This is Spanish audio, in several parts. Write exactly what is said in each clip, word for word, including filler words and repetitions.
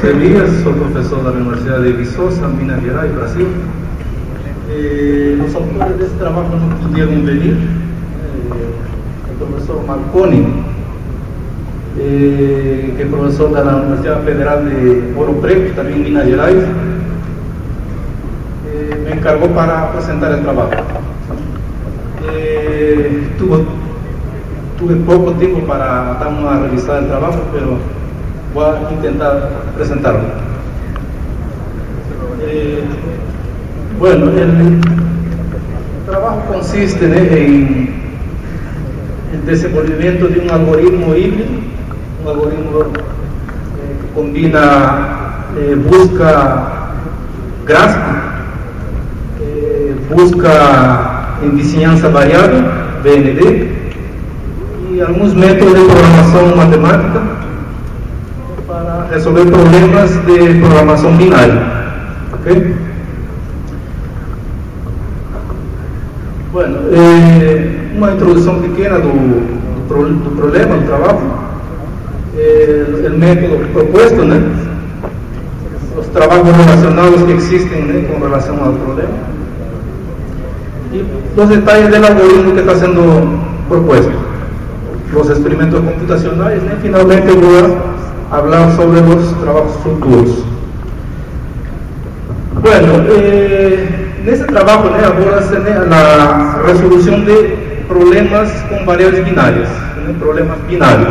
Elias, soy profesor de la Universidade de Viçosa, Minas Gerais, Brasil. Eh, los autores de este trabajo no pudieron venir. Eh, el profesor Marcone, eh, que es profesor de la Universidad Federal de Ouro, Preto, también en Minas Gerais, eh, me encargó para presentar el trabajo. Eh, tuvo, tuve poco tiempo para dar una revisada del trabajo, pero voy a intentar presentarlo. Eh, bueno, el, el trabajo consiste ¿eh? en el desenvolvimiento de un algoritmo híbrido, un algoritmo eh, que combina, eh, busca gráfico, eh, busca en vizinhança variável, V N D, y algunos métodos de programación matemática para resolver problemas de programación binaria. ¿Okay? Bueno, eh, una introducción pequeña do, do, do problema, do trabajo, eh, el, el método propuesto, ¿no? Los trabajos relacionados que existen ¿no? con relación al problema, y los detalles del algoritmo que está siendo propuesto, los experimentos computacionales, ¿no? Y finalmente voy a hablar sobre los trabajos futuros. Bueno, eh, en ese trabajo ¿no? aborda ¿no? la resolución de problemas con variables binarias, ¿no? problemas binarios.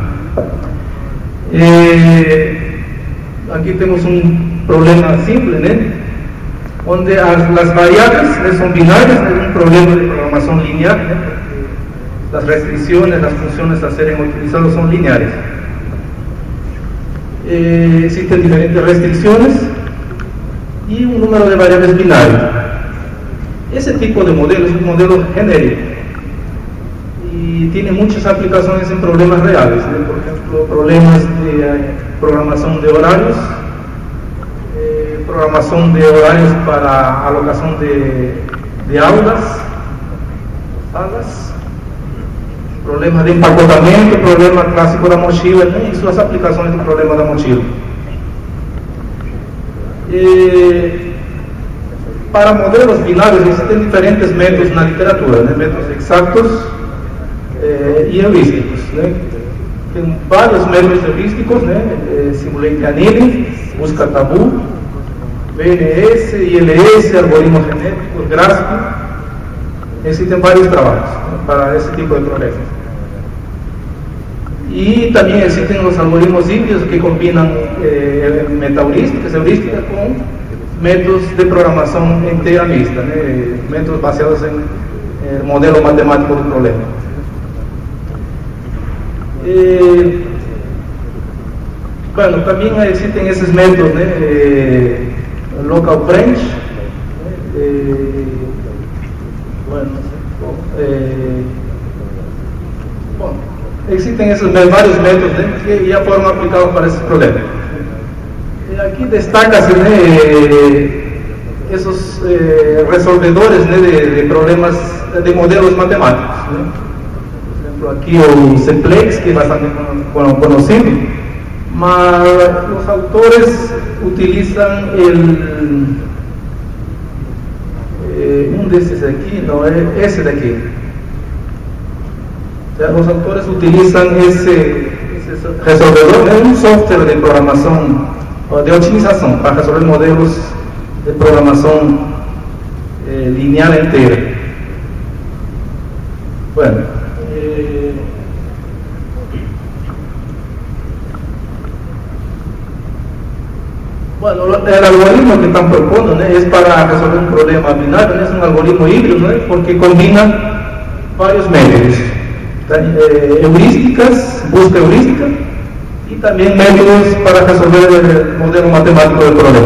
Eh, aquí tenemos un problema simple, ¿no? donde las variables ¿no? son binarias, es un problema de programación lineal, ¿no? las restricciones, las funciones a ser utilizadas son lineares. Eh, existen diferentes restricciones y un número de variables binarias. Ese tipo de modelo es un modelo genérico y tiene muchas aplicaciones en problemas reales, ¿no? por ejemplo, problemas de eh, programación de horarios, eh, programación de horarios para alocación de, de aulas, salas, problemas de empacotamiento, problema clásico de la mochila, ¿no? y sus aplicaciones de problemas de mochila. Eh, para modelos binarios existen diferentes métodos en la literatura, ¿no? métodos exactos eh, y heurísticos. ¿no? Tem varios métodos heurísticos, ¿no? eh, simulate annealing, busca tabú, V N S, I L S, algoritmos genéticos, gráficos. Existen varios trabajos ¿no? para ese tipo de problemas. Y también existen los algoritmos híbridos que combinan eh, metaheurísticas, heurísticas con métodos de programación entera mixta, ¿eh? métodos basados en el modelo matemático del problema. Eh, bueno, también existen esos métodos, ¿eh? Eh, local branch, eh, bueno, eh, bueno, existen esos varios métodos ¿eh? que ya fueron aplicados para ese problema. Aquí destaca eh, esos eh, resolvedores ¿no? de, de problemas, de modelos matemáticos. ¿no? Por ejemplo, aquí el C L E I, que es bastante bueno, conocido, pero los autores utilizan el, eh, un de estos de aquí, no, ese de aquí. O sea, los autores utilizan ese, ese resolvedor, es un software de programación de optimización para resolver modelos de programación eh, lineal entera. Bueno, eh, bueno, el algoritmo que están proponiendo ¿no? es para resolver un problema binario, ¿no? es un algoritmo híbrido ¿no? porque combina varios métodos, eh, heurísticas, busca heurística, y también métodos para resolver el modelo matemático del problema.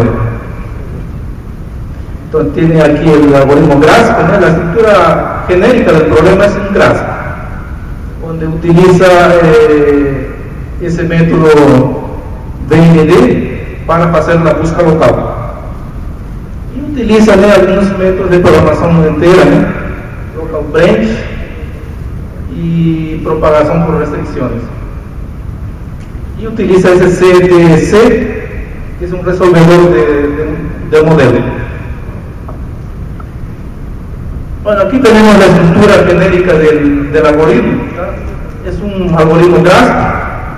Entonces tiene aquí el algoritmo gráfico, ¿no? la estructura genérica del problema es un gráfico, donde utiliza eh, ese método V N D para hacer la búsqueda local. Y utiliza ¿no? algunos métodos de programación entera, ¿no? local branch y propagación por restricciones. Y utiliza ese C D C que es un resolvedor de, de, del modelo. Bueno, aquí tenemos la estructura genérica del, del algoritmo. ¿Tá? Es un algoritmo gráfico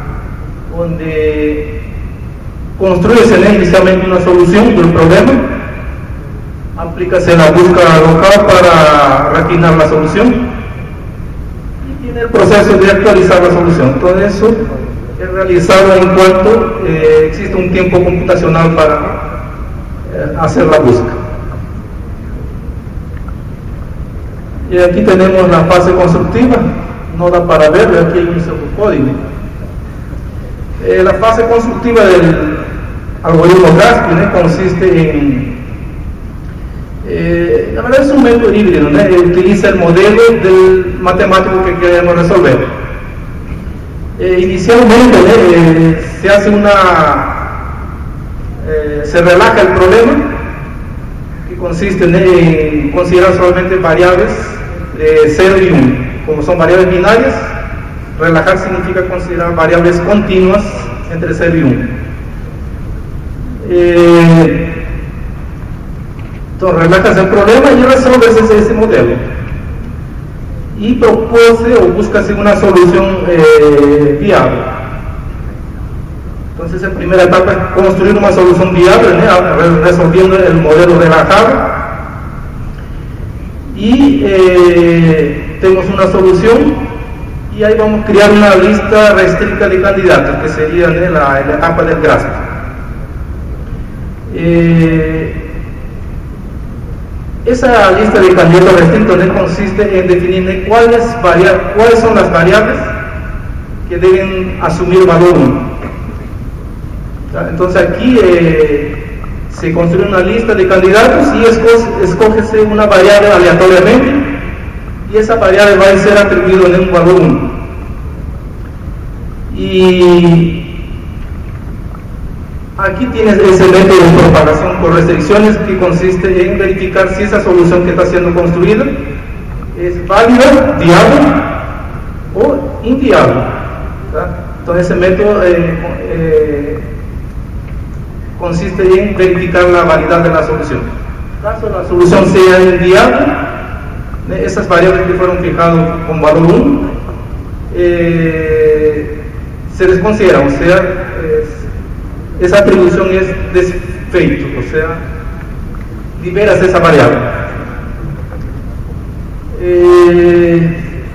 donde construyes inicialmente una solución del problema, aplicas la búsqueda local para refinar la solución y tiene el proceso de actualizar la solución. Todo eso es realizado en cuanto eh, existe un tiempo computacional para eh, hacer la búsqueda. Y aquí tenemos la fase constructiva, no da para verlo, aquí hay un pseudocódigo. Eh, la fase constructiva del algoritmo gráfico, ¿no?, consiste en, eh, la verdad es un método híbrido, ¿no?, utiliza el modelo del matemático que queremos resolver. Eh, inicialmente, ¿no?, eh, se hace una, eh, se relaja el problema, que consiste, ¿no?, en considerar solamente variables de cero y uno. Como son variables binarias, relajar significa considerar variables continuas entre cero y uno. Eh, entonces relajas el problema y resuelves ese, ese modelo y propone o buscas una solución eh, viable. Entonces en primera etapa es construir una solución viable, ¿no?, resolviendo el modelo relajado, y eh, tenemos una solución y ahí vamos a crear una lista restricta de candidatos, que sería, ¿no?, la, la etapa del gráfico. Eh, esa lista de candidatos restrictos, ¿no?, consiste en definir cuáles, cuáles son las variables que deben asumir valor uno. Entonces aquí eh, se construye una lista de candidatos y escógese una variable aleatoriamente y esa variable va a ser atribuida en un valor uno. Y aquí tienes ese método de propagación por restricciones, que consiste en verificar si esa solución que está siendo construida es válida, viable o inviable. ¿Tá? Entonces ese método eh, eh, consiste en verificar la validad de la solución. En caso la solución sea inviable, eh, esas variables que fueron fijadas con valor uno eh, se desconsideran, o sea, es, esa atribución es desfeito, o sea, liberas esa variable. Eh,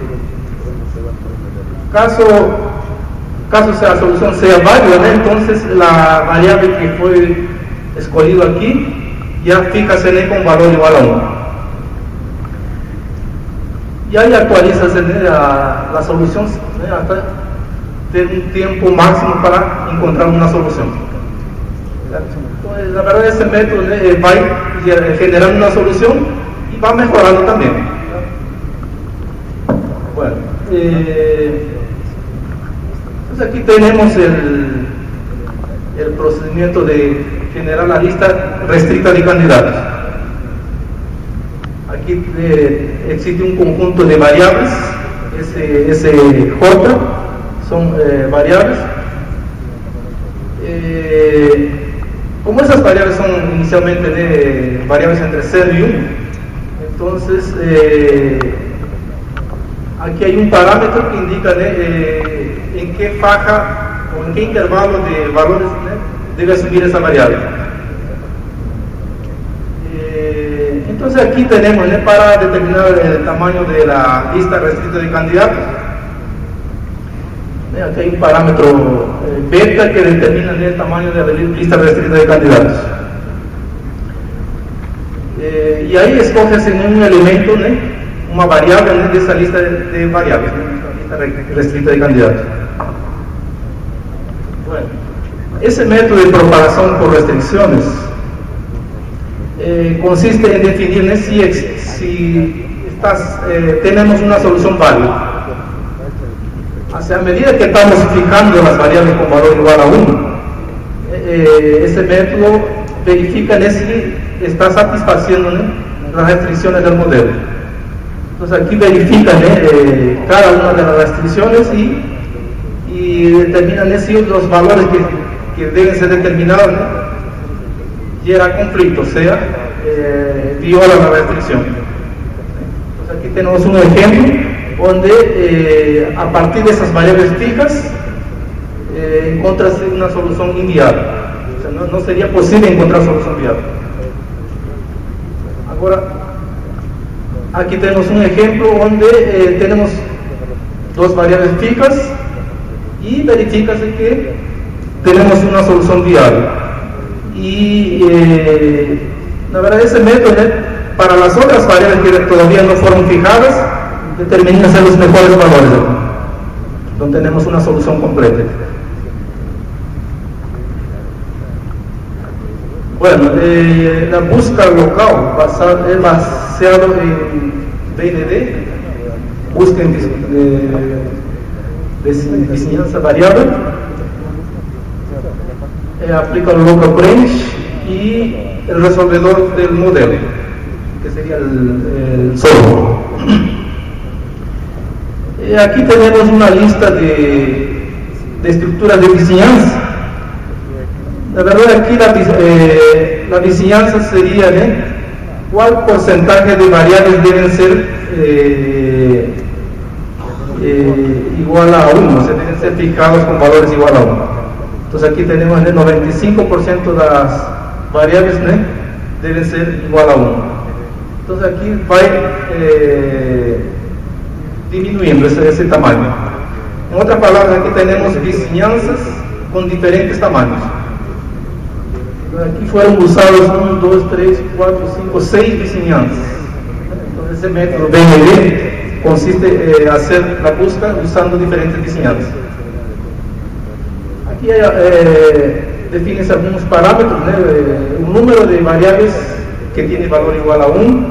caso caso sea, la solución sea válida, ¿no?, entonces la variable que fue escogida aquí ya fija C N con valor igual a uno. Y ahí actualizas la, la solución, ¿no?, hasta tener un tiempo máximo para encontrar una solución. Entonces, la verdad, ese método, ¿no?, va a ir generando una solución y va mejorando también. Bueno, eh, entonces aquí tenemos el, el procedimiento de generar la lista restricta de candidatos. Aquí eh, existe un conjunto de variables, ese, ese J son eh, variables. Eh, como esas variables son inicialmente de variables entre cero y uno, entonces eh, aquí hay un parámetro que indica eh, en qué faja o en qué intervalo de valores, ¿no?, debe asumir esa variable. Eh, entonces aquí tenemos, ¿no?, para determinar el tamaño de la lista restricta de candidatos. Eh, aquí hay un parámetro eh, beta que determina, ¿no?, el tamaño de la lista restricta de candidatos. Eh, y ahí escoges en un elemento, ¿no?, una variable, ¿no?, de esa lista de, de variables, ¿no?, esta lista restricta de candidatos. Bueno, ese método de propagación por restricciones eh, consiste en definir, ¿no?, si, si estás, eh, tenemos una solución válida. O sea, a medida que estamos fijando las variables con valor igual a uno, eh, ese método verifica, ¿no?, si está satisfaciendo, ¿no?, las restricciones del modelo. Entonces aquí verifican, ¿eh?, cada una de las restricciones y, y determinan, ¿eh?, si los valores que, que deben ser determinados, ¿no?, genera conflicto, o sea, eh, viola la restricción. Entonces aquí tenemos un ejemplo donde eh, a partir de esas variables fijas eh, encuentras una solución inviable. O sea, no, no sería posible encontrar solución viable. Ahora, aquí tenemos un ejemplo donde eh, tenemos dos variables fijas y verifica que tenemos una solución viable. Y eh, la verdad, ese método eh, para las otras variables que todavía no fueron fijadas determina ser los mejores valores, donde tenemos una solución completa. Bueno, eh, la búsqueda local basada, es basado en B N D, búsqueda de, de, de vizinhança variable, eh, aplica el local branch y el resolvedor del modelo, que sería el, el Souza. Eh, aquí tenemos una lista de, de estructuras de vizinhança. La verdad, aquí la, eh, la vizinhança sería ¿eh? cuál porcentaje de variables deben ser eh, eh, igual a uno, o sea, deben ser fijados con valores igual a uno. Entonces aquí tenemos el noventa y cinco por ciento de las variables ¿eh? deben ser igual a uno. Entonces aquí va eh, disminuyendo ese, ese tamaño. En otras palabras, aquí tenemos vizinhanças con diferentes tamaños. Aquí fueron usados uno, dos, tres, cuatro, cinco, seis vizinhanças. Entonces ese método B N D consiste en eh, hacer la búsqueda usando diferentes vizinhanças. Aquí eh, defines algunos parámetros, ¿no? Un número de variables que tiene valor igual a uno.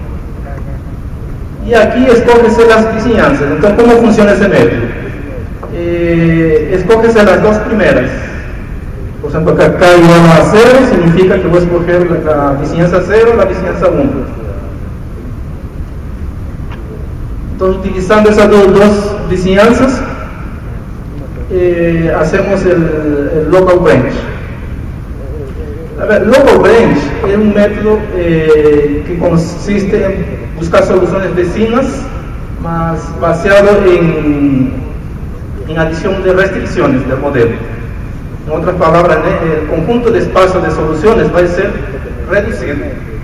Y aquí escógese las vizinhanças. Entonces, ¿cómo funciona ese método? Eh, escógese las dos primeras. Por ejemplo, acá K igual a cero significa que voy a escoger la, la vizinhança cero o la vizinhança uno. Entonces, utilizando esas dos, dos vizinhanças, eh, hacemos el, el local branch. A ver, local branch es un método eh, que consiste en buscar soluciones vecinas, más baseado en, en adición de restricciones del modelo. En otras palabras, el conjunto de espacios de soluciones va a ser reducido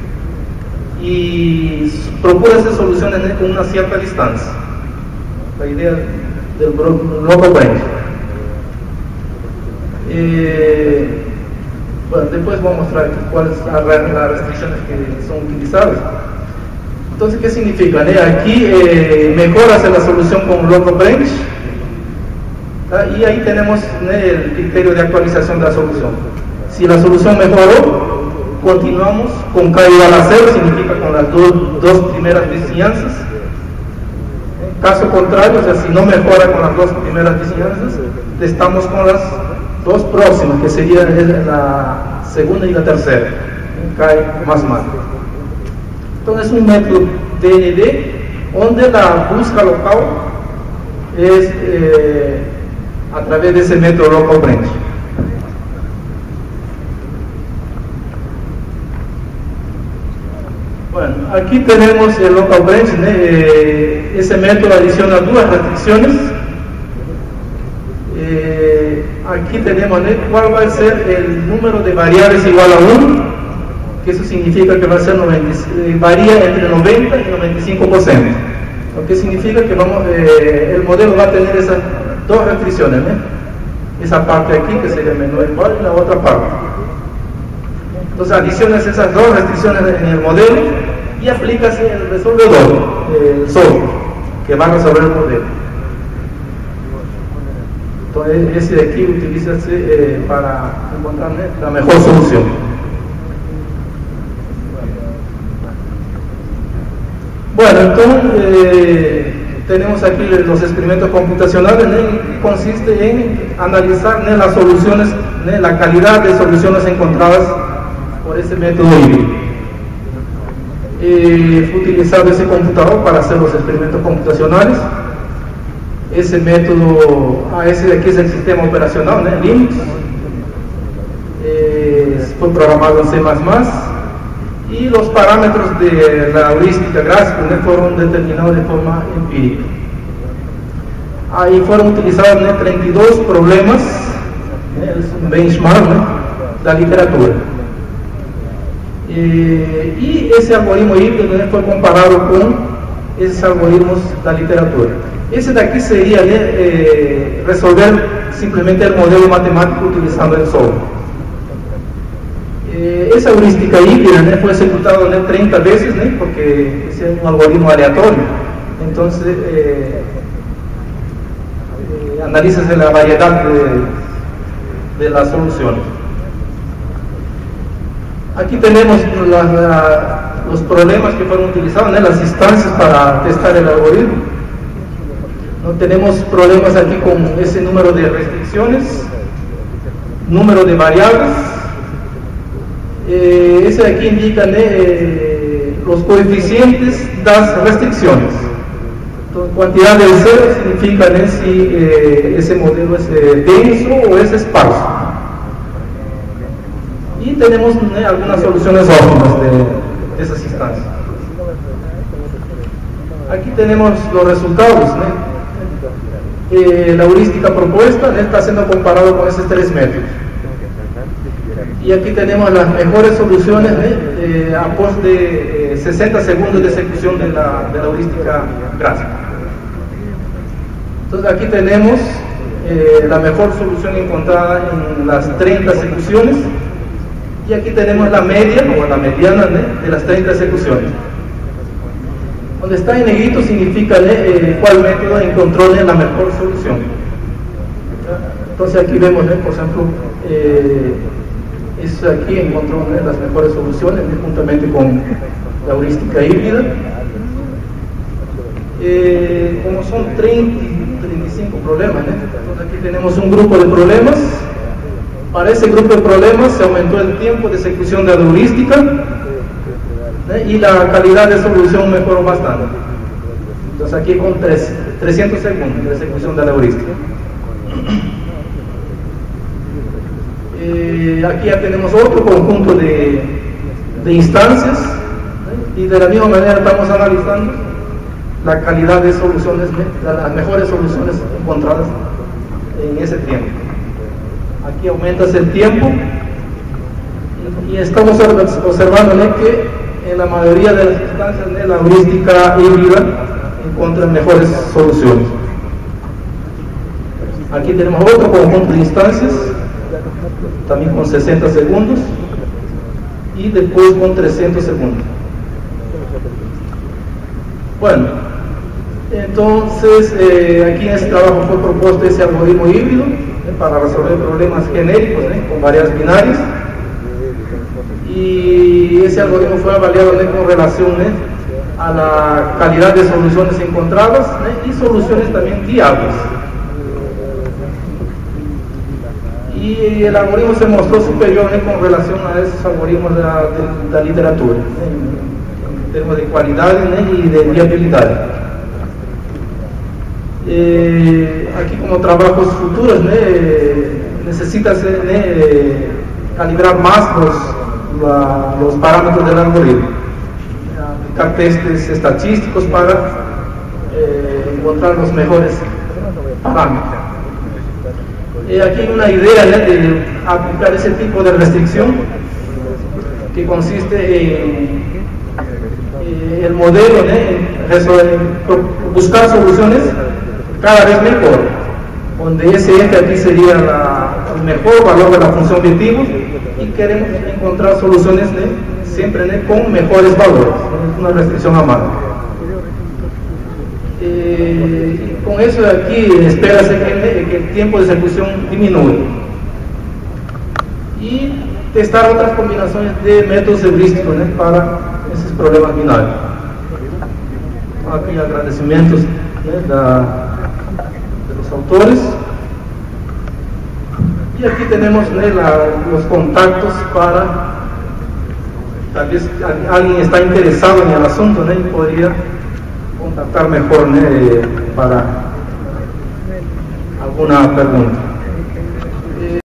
y procura hacer soluciones con una cierta distancia. La idea del local branch. Eh, bueno, después voy a mostrar aquí cuáles son las restricciones que son utilizadas. Entonces, ¿qué significa? ¿Eh? Aquí eh, mejoras la solución con local branch. ¿Ah? Y ahí tenemos ¿eh? el criterio de actualización de la solución. Si la solución mejoró, continuamos con K igual a cero, significa con las do, dos primeras vizinhanças. Caso contrario, o sea, si no mejora con las dos primeras vizinhanças, estamos con las dos próximas, que serían la segunda y la tercera. K más más. Entonces, es un método D N D donde la búsqueda local es eh, a través de ese método local branch. Bueno, aquí tenemos el local branch, ¿no? eh, ese método adiciona dos restricciones. Eh, aquí tenemos ¿no? cuál va a ser el número de variables igual a uno, que eso significa que va a ser noventa, eh, varía entre noventa y noventa y cinco por ciento, lo que significa que vamos, eh, el modelo va a tener esas dos restricciones, ¿no? Esa parte aquí que sería menor o igual y la otra parte. Entonces adicionas esas dos restricciones en el modelo y aplicas el resolvedor, el Souza, que va a resolver el modelo. Entonces ese de aquí utiliza eh, para encontrar la mejor solución. Bueno, entonces eh, tenemos aquí los experimentos computacionales, ¿no? Que consiste en analizar ¿no? las soluciones, ¿no? la calidad de soluciones encontradas por ese método híbrido. Eh, fue utilizado ese computador para hacer los experimentos computacionales. Ese método, ah, ese de aquí es el sistema operacional, ¿no? Linux. Eh, fue programado en C más más, y los parámetros de la heurística gráfica ¿no? fueron determinados de forma empírica. Ahí fueron utilizados ¿no? treinta y dos problemas, ¿no? Es un benchmark ¿no? de la literatura. Eh, y ese algoritmo híbrido ¿no? fue comparado con esos algoritmos de la literatura. Ese de aquí sería ¿no? eh, resolver simplemente el modelo matemático utilizando el software. Eh, esa heurística híbrida ¿no? fue ejecutada ¿no? treinta veces ¿no? porque es un algoritmo aleatorio. Entonces, eh, eh, analizas la variedad de, de las soluciones. Aquí tenemos la, la, los problemas que fueron utilizados, ¿no? las instancias para testar el algoritmo. ¿No? Tenemos problemas aquí con ese número de restricciones, número de variables. Eh, ese de aquí indica eh, los coeficientes de las restricciones. Entonces, cantidad de cero significa ¿no? si eh, ese modelo es eh, denso o es esparso. Y tenemos ¿no? algunas soluciones óptimas de, de esas instancias. Aquí tenemos los resultados. ¿no? Eh, la heurística propuesta ¿no? está siendo comparado con esos tres métodos. Y aquí tenemos las mejores soluciones ¿no? eh, a pos de eh, sesenta segundos de ejecución de la, de la heurística gráfica. Entonces aquí tenemos eh, la mejor solución encontrada en las treinta ejecuciones. Y aquí tenemos la media, o la mediana ¿no? de las treinta ejecuciones. Donde está en negrito significa ¿no? eh, cuál método encontró ¿no? la mejor solución. Entonces aquí vemos, ¿no? por ejemplo, eh, eso aquí encontró ¿no? las mejores soluciones ¿no? juntamente con la heurística híbrida. Eh, como son treinta, treinta y cinco problemas, ¿no? entonces aquí tenemos un grupo de problemas. Para ese grupo de problemas se aumentó el tiempo de ejecución de la heurística ¿eh? y la calidad de solución mejoró bastante. Entonces aquí con tres, trescientos segundos de ejecución de la heurística. Eh, aquí ya tenemos otro conjunto de, de instancias ¿eh? y de la misma manera estamos analizando la calidad de soluciones, las mejores soluciones encontradas en ese tiempo. Aquí aumentas el tiempo y estamos observando ¿no? que en la mayoría de las instancias de la heurística híbrida encuentran mejores soluciones. Aquí tenemos otro conjunto de instancias, también con sesenta segundos y después con trescientos segundos. Bueno, entonces eh, aquí en este trabajo fue propuesto ese algoritmo híbrido para resolver problemas genéricos ¿eh? con variables binarias, y ese algoritmo fue avaliado ¿eh? con relación ¿eh? a la calidad de soluciones encontradas ¿eh? y soluciones también viables. Y el algoritmo se mostró superior ¿eh? con relación a esos algoritmos de la, de la literatura ¿eh? en términos de cualidad ¿eh? y de viabilidad. Eh, aquí como trabajos futuros ¿eh? necesitas ¿eh? calibrar más los, la, los parámetros del algoritmo, aplicar testes estadísticos para eh, encontrar los mejores parámetros. Eh, aquí hay una idea ¿eh? de aplicar ese tipo de restricción que consiste en eh, el modelo ¿eh? en, en buscar soluciones cada vez mejor, donde ese eje aquí sería la, el mejor valor de la función objetivo, y queremos encontrar soluciones ¿eh? siempre ¿eh? con mejores valores, es una restricción a mano. Eh, con eso de aquí espera que, que el tiempo de ejecución disminuya, y testar otras combinaciones de métodos heurísticos ¿eh? para esos problemas binarios. Aquí agradecimientos ¿eh? la, de los autores, y aquí tenemos ¿eh? la, los contactos para, tal vez alguien está interesado en el asunto ¿eh? y podría contactar mejor ¿eh? para alguna pregunta. Eh,